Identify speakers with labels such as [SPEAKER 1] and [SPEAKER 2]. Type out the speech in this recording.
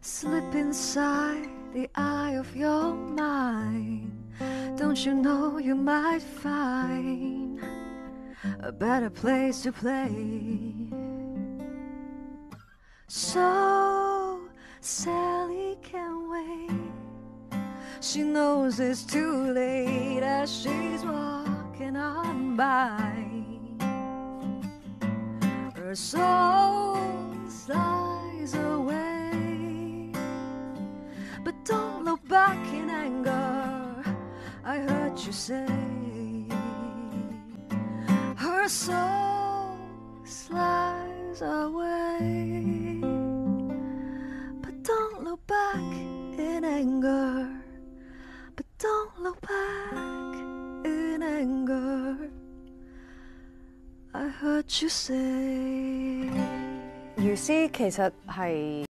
[SPEAKER 1] slip inside the eye of your mind. Don't you know you might find a better place to play? So Sally can't wait. She knows it's too late as she's walking on by. Her soul slides away, but don't look back in anger, I heard you say. Her soul slides away, but don't look back in anger, but don't look back in anger, I heard you say。
[SPEAKER 2] 如詩其實係